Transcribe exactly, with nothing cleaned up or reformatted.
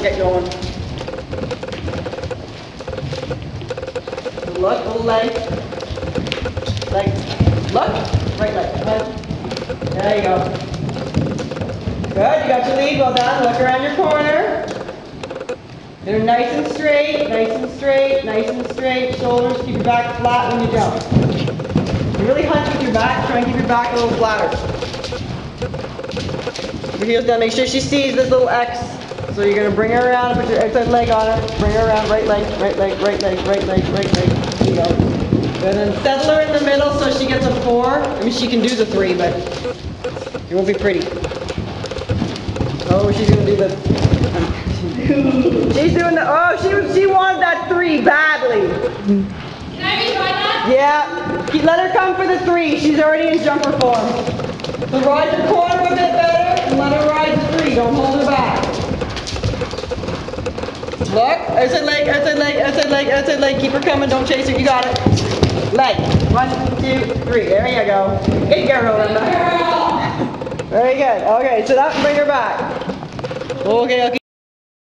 get going. Look, little leg. Leg. Look. Right leg. There you go. Good, you got your lead, well done. Look around your corner. They're nice and straight, nice and straight, nice and straight. Shoulders, keep your back flat when you jump. You really hunch with your back, try and keep your back a little flatter. Your heels down, make sure she sees this little X. So you're gonna bring her around, put your outside leg on her, bring her around, right leg, right leg, right leg, right leg, right leg. There you go. And then settle her in the middle so she gets a four. I mean, she can do the three, but it won't be pretty. Oh, she's gonna do the. She's doing the. Oh, she she wanted that three badly. Can I retry that? Yeah, Keep, let her come for the three. She's already in jumper form. So ride the corner a bit better and let her ride the three. Don't hold her back. Look, outside leg, outside leg, outside leg, outside leg. Keep her coming. Don't chase her. You got it. Leg. One, two, three. There you go. Good girl, Linda. Very good. Okay, sit up and bring her back. Okay, okay.